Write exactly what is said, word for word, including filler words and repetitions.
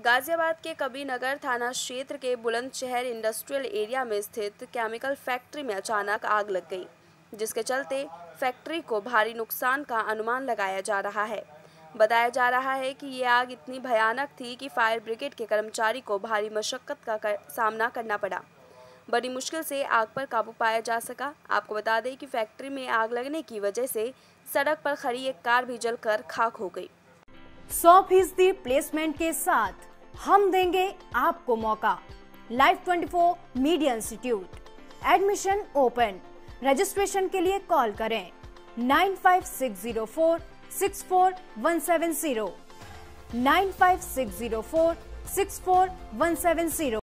गाजियाबाद के कबीरनगर थाना क्षेत्र के बुलंदशहर इंडस्ट्रियल एरिया में स्थित केमिकल फैक्ट्री में अचानक आग लग गई, जिसके चलते फैक्ट्री को भारी नुकसान का अनुमान लगाया जा रहा है। बताया जा रहा है कि ये आग इतनी भयानक थी कि फायर ब्रिगेड के कर्मचारी को भारी मशक्कत का कर, सामना करना पड़ा। बड़ी मुश्किल से आग पर काबू पाया जा सका। आपको बता दें कि फैक्ट्री में आग लगने की वजह से सड़क पर खड़ी एक कार भी जलकर खाक हो गई। सौ फीसदी प्लेसमेंट के साथ हम देंगे आपको मौका। लाइफ चौबीस media institute admission open. Registration के लिए कॉल करें nine five six zero four six four one seven zero nine five six zero four six four one seven zero.